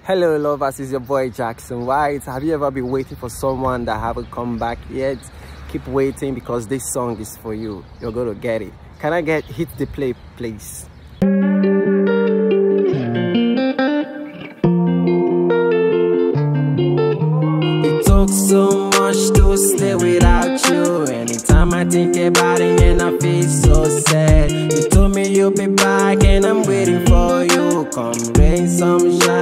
Hello lovers, it's your boy Jackson White. Have you ever been waiting for someone that haven't come back yet? Keep waiting because this song is for you. You're gonna get it. Can I hit the play please? It took so much to stay without you. Anytime I think about it and I feel so sad. You told me you'll be back and I'm waiting for you. Come rain, some shine,